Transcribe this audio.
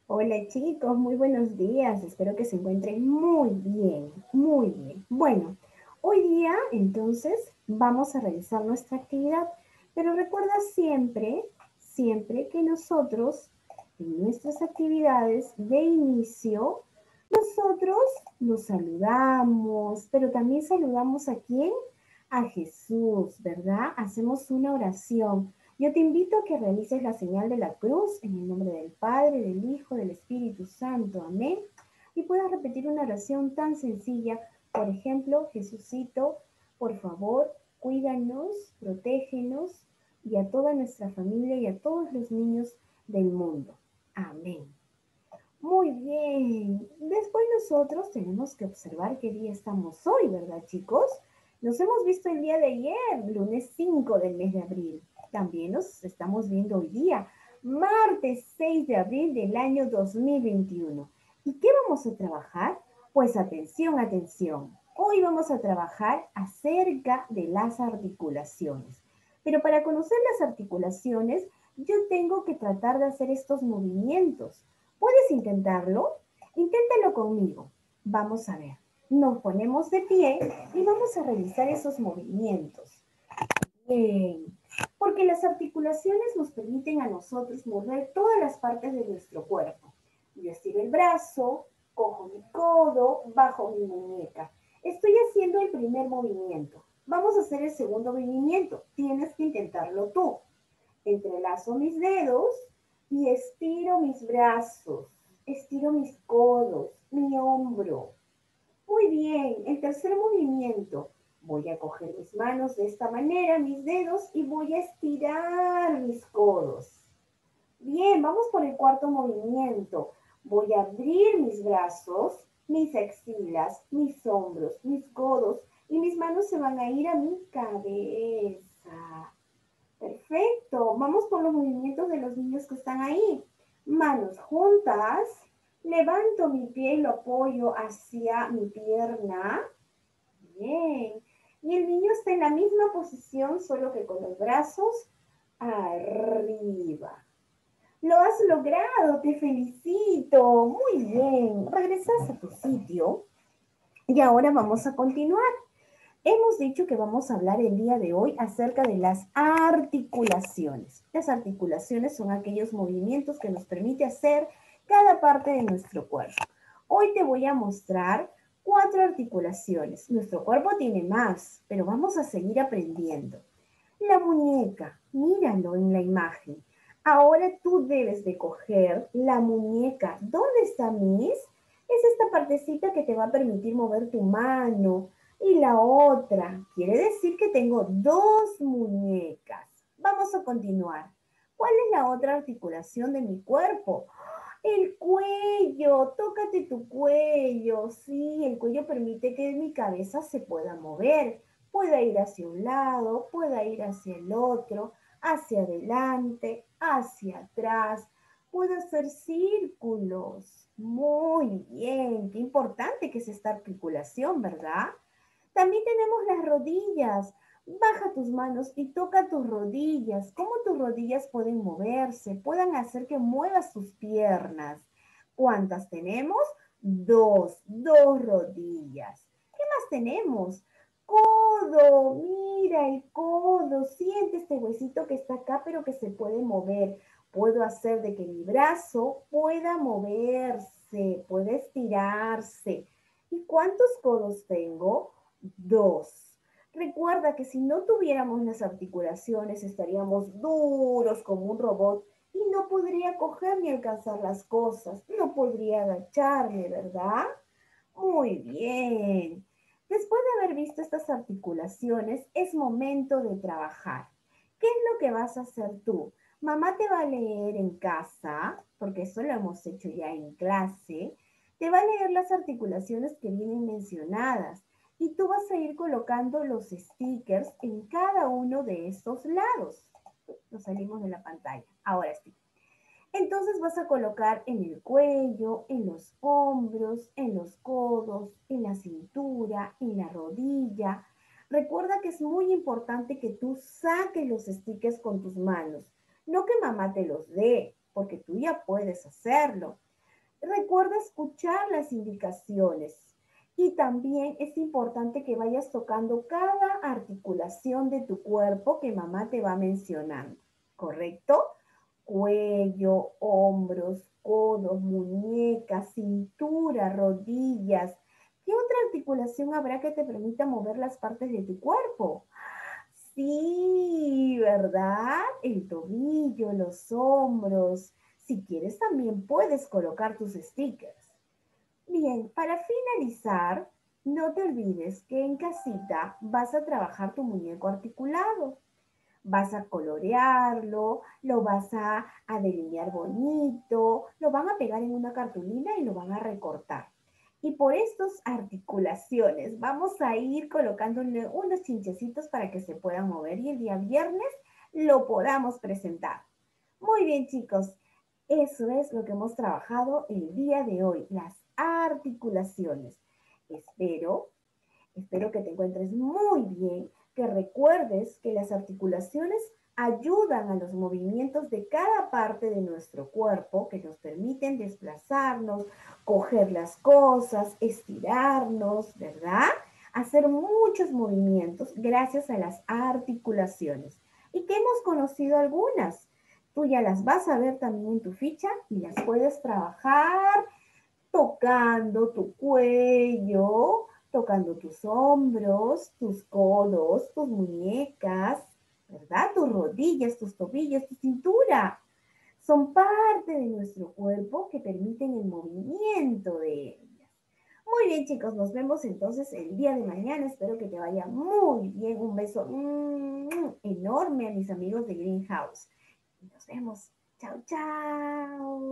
Hola chicos, muy buenos días. Espero que se encuentren muy bien, muy bien. Bueno, hoy día entonces vamos a realizar nuestra actividad, pero recuerda siempre que nosotros en nuestras actividades de inicio, nosotros nos saludamos, pero también saludamos a quién? A Jesús, ¿verdad? Hacemos una oración. Yo te invito a que realices la señal de la cruz en el nombre del Padre, del Hijo, del Espíritu Santo. Amén. Y puedas repetir una oración tan sencilla. Por ejemplo, Jesucito, por favor, cuídanos, protégenos y a toda nuestra familia y a todos los niños del mundo. Amén. Muy bien. Después nosotros tenemos que observar qué día estamos hoy, ¿verdad, chicos? Nos hemos visto el día de ayer, lunes 5 del mes de abril. También nos estamos viendo hoy día, martes 6 de abril del año 2021. ¿Y qué vamos a trabajar? Pues atención, atención. Hoy vamos a trabajar acerca de las articulaciones. Pero para conocer las articulaciones, yo tengo que tratar de hacer estos movimientos. ¿Puedes intentarlo? Inténtalo conmigo. Vamos a ver. Nos ponemos de pie y vamos a realizar esos movimientos. Bien. Porque las articulaciones nos permiten a nosotros mover todas las partes de nuestro cuerpo. Yo estiro el brazo, cojo mi codo, bajo mi muñeca. Estoy haciendo el primer movimiento. Vamos a hacer el segundo movimiento. Tienes que intentarlo tú. Entrelazo mis dedos y estiro mis brazos, estiro mis codos, mi hombro. Muy bien, el tercer movimiento. Voy a coger mis manos de esta manera, mis dedos, y voy a estirar mis codos. Bien, vamos por el cuarto movimiento. Voy a abrir mis brazos, mis axilas, mis hombros, mis codos, y mis manos se van a ir a mi cabeza. Perfecto. Vamos por los movimientos de los niños que están ahí. Manos juntas. Levanto mi pie y lo apoyo hacia mi pierna. Bien. Y el niño está en la misma posición, solo que con los brazos arriba. Lo has logrado, te felicito. Muy bien. Regresas a tu sitio y ahora vamos a continuar. Hemos dicho que vamos a hablar el día de hoy acerca de las articulaciones. Las articulaciones son aquellos movimientos que nos permite hacer cada parte de nuestro cuerpo. Hoy te voy a mostrar 4 articulaciones. Nuestro cuerpo tiene más, pero vamos a seguir aprendiendo. La muñeca, míralo en la imagen. Ahora tú debes de coger la muñeca. ¿Dónde está Miss? Es esta partecita que te va a permitir mover tu mano. Y la otra, quiere decir que tengo 2 muñecas. Vamos a continuar. ¿Cuál es la otra articulación de mi cuerpo? El cuello, tócate tu cuello. Sí, el cuello permite que mi cabeza se pueda mover. Pueda ir hacia un lado, pueda ir hacia el otro, hacia adelante, hacia atrás. Puedo hacer círculos. Muy bien, qué importante que es esta articulación, ¿verdad? También tenemos las rodillas. Baja tus manos y toca tus rodillas. ¿Cómo tus rodillas pueden moverse? Puedan hacer que muevas tus piernas. ¿Cuántas tenemos? Dos rodillas. ¿Qué más tenemos? Codo, mira el codo. Siente este huesito que está acá, pero que se puede mover. Puedo hacer de que mi brazo pueda moverse, pueda estirarse. ¿Y cuántos codos tengo? 2. Recuerda que si no tuviéramos las articulaciones estaríamos duros como un robot y no podría coger ni alcanzar las cosas, no podría agacharme, ¿verdad? Muy bien. Después de haber visto estas articulaciones, es momento de trabajar. ¿Qué es lo que vas a hacer tú? Mamá te va a leer en casa, porque eso lo hemos hecho ya en clase, te va a leer las articulaciones que vienen mencionadas y tú vas a ir colocando los stickers en cada uno de estos lados. Nos salimos de la pantalla. Ahora sí. Entonces vas a colocar en el cuello, en los hombros, en los codos, en la cintura, en la rodilla. Recuerda que es muy importante que tú saques los stickers con tus manos. No que mamá te los dé, porque tú ya puedes hacerlo. Recuerda escuchar las indicaciones. Y también es importante que vayas tocando cada articulación de tu cuerpo que mamá te va mencionando, ¿correcto? Cuello, hombros, codos, muñecas, cintura, rodillas. ¿Qué otra articulación habrá que te permita mover las partes de tu cuerpo? Sí, ¿verdad? El tobillo, los hombros. Si quieres, también puedes colocar tus stickers. Bien, para finalizar, no te olvides que en casita vas a trabajar tu muñeco articulado. Vas a colorearlo, lo vas a delinear bonito, lo van a pegar en una cartulina y lo van a recortar. Y por estas articulaciones vamos a ir colocándole unos chinchecitos para que se puedan mover y el día viernes lo podamos presentar. Muy bien, chicos. Eso es lo que hemos trabajado el día de hoy, las articulaciones. Espero Espero que te encuentres muy bien, que recuerdes que las articulaciones ayudan a los movimientos de cada parte de nuestro cuerpo, que nos permiten desplazarnos, coger las cosas, estirarnos, ¿verdad? Hacer muchos movimientos gracias a las articulaciones. Y que hemos conocido algunas. Tú ya las vas a ver también en tu ficha y las puedes trabajar tocando tu cuello, tocando tus hombros, tus codos, tus muñecas, ¿verdad? Tus rodillas, tus tobillos, tu cintura. Son parte de nuestro cuerpo que permiten el movimiento de ellas. Muy bien, chicos, nos vemos entonces el día de mañana. Espero que te vaya muy bien. Un beso enorme a mis amigos de Greenhouse. Nos vemos. Chao, chao.